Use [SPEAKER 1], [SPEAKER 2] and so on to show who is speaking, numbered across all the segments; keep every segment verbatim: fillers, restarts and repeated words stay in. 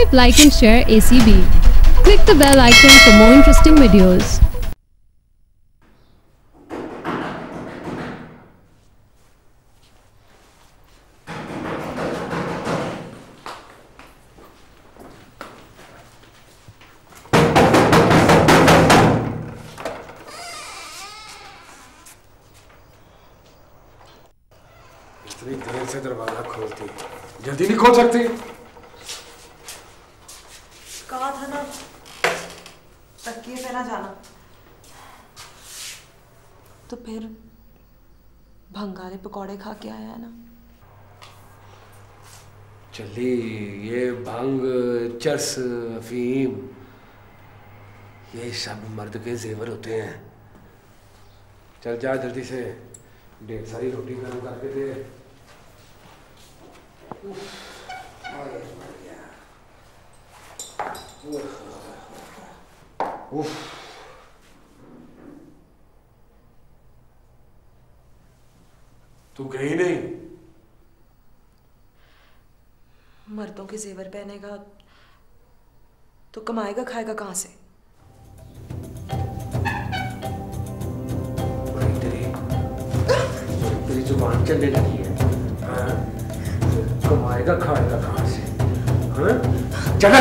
[SPEAKER 1] Subscribe, like and share A C B. Click the bell icon for more interesting videos.
[SPEAKER 2] इतनी देर से दरवाजा खोलती, जल्दी नहीं खोल सकती?
[SPEAKER 3] कहा था ना तकिए पे ना जाना। तो फिर भंगारे पकौड़े खा के आया है ना।
[SPEAKER 2] चली, ये भांग, चरस, अफीम, ये सब मर्द के जेवर होते हैं। चल जा जल्दी से, ढेर सारी रोटी गर्म करके दे। उफ। तू गई नहीं?
[SPEAKER 3] मर्दों के जेवर पहनेगा तो कमाएगा खाएगा कहां से?
[SPEAKER 2] तेरी तेरी जुबान चलने लगी है। हाँ? कमाएगा खाएगा कहां से? हाँ? चल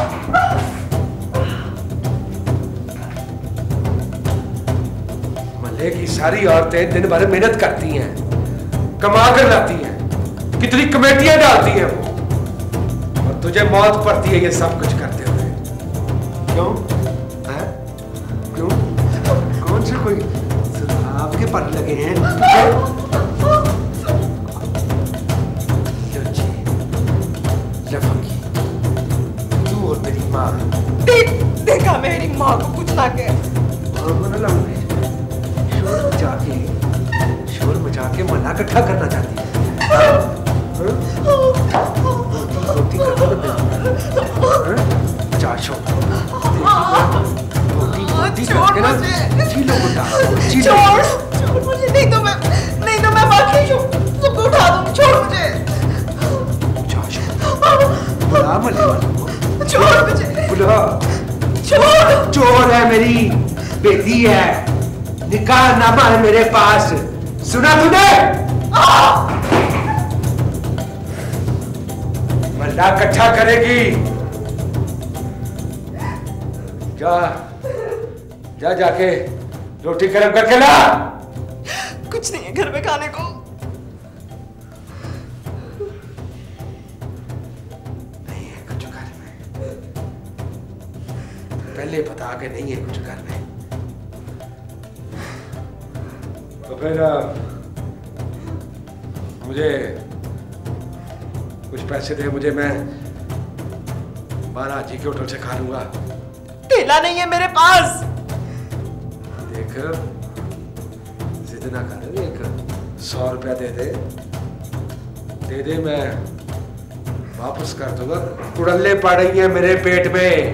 [SPEAKER 2] मल्ले की सारी औरतें दिन भर मेहनत करती हैं, कमा कर लाती हैं, कितनी कमेटियां डालती हैं वो, और तुझे मौत पड़ती है ये सब कुछ करते हुए। क्यों? है? क्यों? कौन से कोई आपके पर लगे हैं? लफंगी, तू और तेरी माँ।
[SPEAKER 3] देख, देखा मेरी माँ को कुछ ना कह।
[SPEAKER 2] माँ को ना लाऊंगी। शोर मचा के, शोर मचा के मना इकट्ठा करना चाहती है। रोटी करना चाशो। रोटी रोटी करके ना चीलों को डाल।
[SPEAKER 3] छोड़, छोड़ मुझे, नहीं तो मैं, नहीं तो मैं बाकी सबको उठा दूंगी। छोड़ मुझे।
[SPEAKER 2] बुला मले वालों।
[SPEAKER 3] छोड़ मुझे।
[SPEAKER 2] बुला।
[SPEAKER 3] छोड़।
[SPEAKER 2] चोर है मेरी बेटी है, निकाह नामा है मेरे पास, सुना तूने? मल्ला इकट्ठा करेगी। जा जा जाके रोटी गर्म करके ला।
[SPEAKER 3] कुछ नहीं है घर में खाने को।
[SPEAKER 2] नहीं है कुछ घर में, पहले बता के नहीं है कुछ घर में। तो फिर मुझे कुछ पैसे दे मुझे, मैं बारह जी के होटल से खा लूंगा।
[SPEAKER 3] थैला नहीं है मेरे पास।
[SPEAKER 2] देख, जिद ना कर, एक सौ रुपया दे दे, दे दे, मैं वापस कर दूंगा। कुड़ल्ले पड़ रही हैं मेरे पेट में।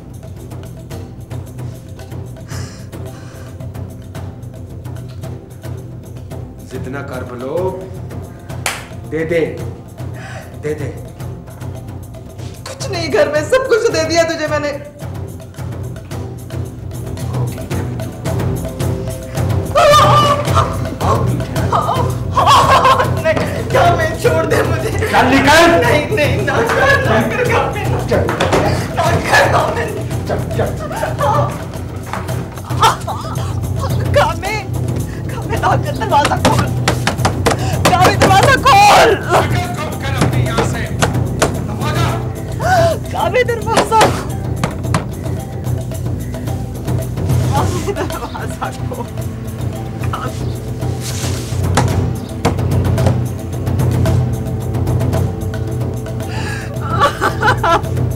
[SPEAKER 2] जिद ना कर बोलो, दे दे, दे दे।
[SPEAKER 3] कुछ नहीं घर में, सब कुछ दे दिया तुझे मैंने। नहीं, क्या मैं, छोड़ दे मुझे।
[SPEAKER 2] चल निकल।
[SPEAKER 3] नहीं नहीं, ना कर, ना कर, कामे,
[SPEAKER 2] चल
[SPEAKER 3] ना कर, कामे।
[SPEAKER 2] चल चल।
[SPEAKER 3] कामे, कामे, ना कर, दरवाजा खोल। कामे, दरवाजा खोल। कामे, दरवाजा, कामे, दरवाजा खोल। Ha ha ha!